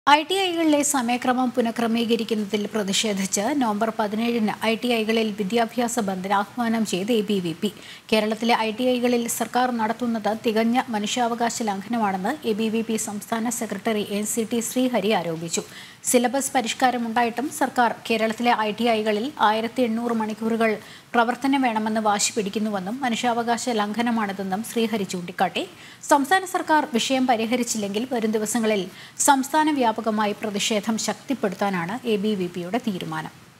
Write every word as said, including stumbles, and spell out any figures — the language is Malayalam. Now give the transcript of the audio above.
ഐടിഐകളിലെ സമയക്രമം പുനഃക്രമീകരിക്കുന്നതിൽ പ്രതിഷേധിച്ച് നവംബർ പതിനേഴിന് ഐടിഐകളിൽ വിദ്യാഭ്യാസ ബന്ദിന് ആഹ്വാനം ചെയ്ത് എബിവിപി. കേരളത്തിലെ ഐടിഐകളിൽ സർക്കാർ നടത്തുന്നത് തികഞ്ഞ മനുഷ്യാവകാശ ലംഘനമാണെന്ന് എബിവിപി സംസ്ഥാന secretary N C T Srihari ആരോപിച്ചു. സിലബസ് പരിഷ്കാരമുണ്ടായിട്ടും സർക്കാർ കേരളത്തിലെ ഐടിഐകളിൽ ആയിരത്തി എണ്ണൂറ് മണിക്കൂറുകൾ പ്രവർത്തനം വേണമെന്ന് വാശി പിടിക്കുന്നുവെന്നും മനുഷ്യാവകാശ ലംഘനമാണിതെന്നും ശ്രീഹരി ചൂണ്ടിക്കാട്ടി. സംസ്ഥാന സർക്കാർ വിഷയം പരിഹരിച്ചില്ലെങ്കിൽ വരും ദിവസങ്ങളിൽ സംസ്ഥാന വ്യാപകമായി പ്രതിഷേധം ശക്തിപ്പെടുത്താനാണ് എബിവിപിയുടെ തീരുമാനം.